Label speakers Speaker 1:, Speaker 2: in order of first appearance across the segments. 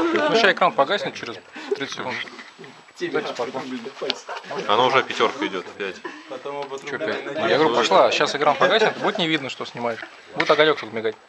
Speaker 1: Ну, сейчас экран погаснет через 30 секунд.
Speaker 2: Она уже пятерка идет, 5.
Speaker 1: Че 5? Я говорю, пошла, сейчас экран погаснет, будет не видно, что снимаешь. Будет огонек только мигать.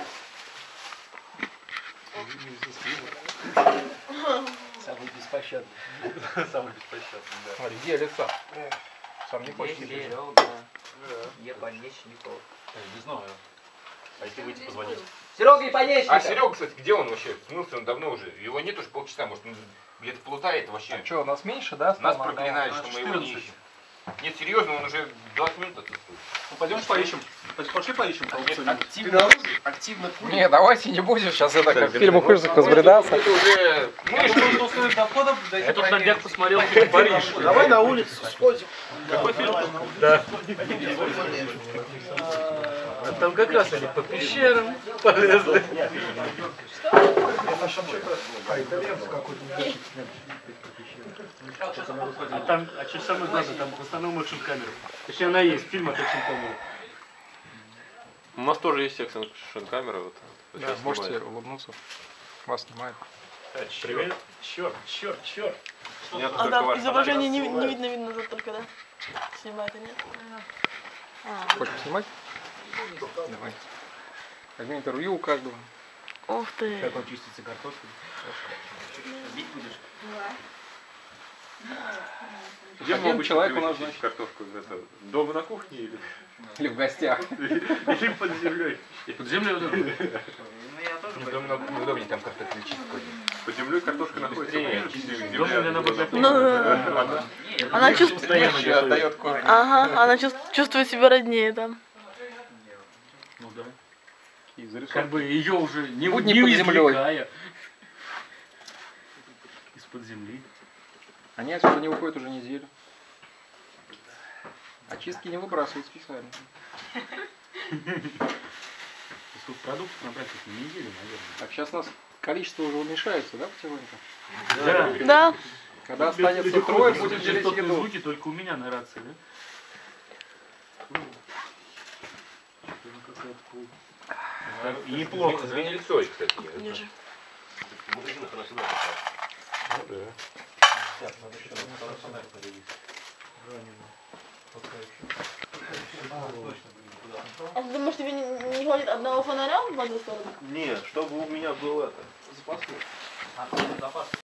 Speaker 3: Самый беспощадный. Самый беспощадный, да.
Speaker 1: Смотри, где лица? Сам не хочешь.
Speaker 4: Епанечников.
Speaker 3: Не знаю. А если выйти позвонить?
Speaker 4: Серега Епанечников!
Speaker 5: А Серега, кстати, где он вообще? Смылся он давно уже. Его нет уже полчаса, может, он где-то плутает вообще.
Speaker 1: А что, у нас меньше, да?
Speaker 5: Нас
Speaker 1: стало?
Speaker 5: проклинают, что мы его не ищем. Нет, серьезно, он уже 20 минут отсутствует.
Speaker 3: Ну пойдем поищем. Пошли поищем.
Speaker 5: Активно курит.
Speaker 1: Не, давайте не будем сейчас это как в фильмах ужасов разбредаться.
Speaker 5: Это уже...
Speaker 3: Я тут на днях посмотрел фильм «Париж».
Speaker 6: Давай на улицу сходим.
Speaker 3: Какой фильм? Да. Там как раз они по пещерам полезли. А там, а что самое главное, там в основном экшн камера. Точнее она есть, в фильмах экшн камера.
Speaker 2: У нас тоже есть экшн-камера. Вот,
Speaker 1: Да, можете улыбнуться. Вас снимают.
Speaker 3: Привет. Черт.
Speaker 7: А там изображение не видно только, да? Снимать и нет?
Speaker 1: Хочешь снимать? Давай. Возьми интервью у каждого.
Speaker 7: Ух ты!
Speaker 3: Как он чистится картошкой? Бить будешь?
Speaker 2: Где
Speaker 1: Один
Speaker 2: мы обычно
Speaker 1: человек у нас,
Speaker 2: привыкли чистить картошку? Это дома на кухне или
Speaker 1: Или в гостях.
Speaker 2: или под землей?
Speaker 3: Под землей вот это.
Speaker 5: Удобнее там картофель чистить.
Speaker 2: Под землей картошка находится ближе, чем
Speaker 3: Дома
Speaker 2: земля.
Speaker 3: для набора.
Speaker 7: Ну, она чувствует...
Speaker 3: Постоянно
Speaker 1: Отдает корм.
Speaker 7: Ага, она чувствует себя роднее там.
Speaker 3: Ну да.
Speaker 1: И зарисовки.
Speaker 3: Как бы ее уже не
Speaker 1: Будь не под землей.
Speaker 3: извлекая. Из-под земли.
Speaker 1: Они отсюда не выходят уже неделю. Очистки не выбрасывают специально.
Speaker 3: Сколько продуктов набрать эти недели, наверное.
Speaker 1: Так, сейчас у нас количество уже уменьшается, да, потихоньку?
Speaker 3: Да.
Speaker 7: Да.
Speaker 1: Когда останется трое, будем делить
Speaker 3: Частотные
Speaker 1: еду.
Speaker 3: звуки только у меня на рации, да? И неплохо,
Speaker 5: Звени лицо, кстати.
Speaker 7: Ниже. А ты думаешь, тебе не хватит одного фонаря в одну сторону?
Speaker 6: Не, чтобы у меня был это запасной.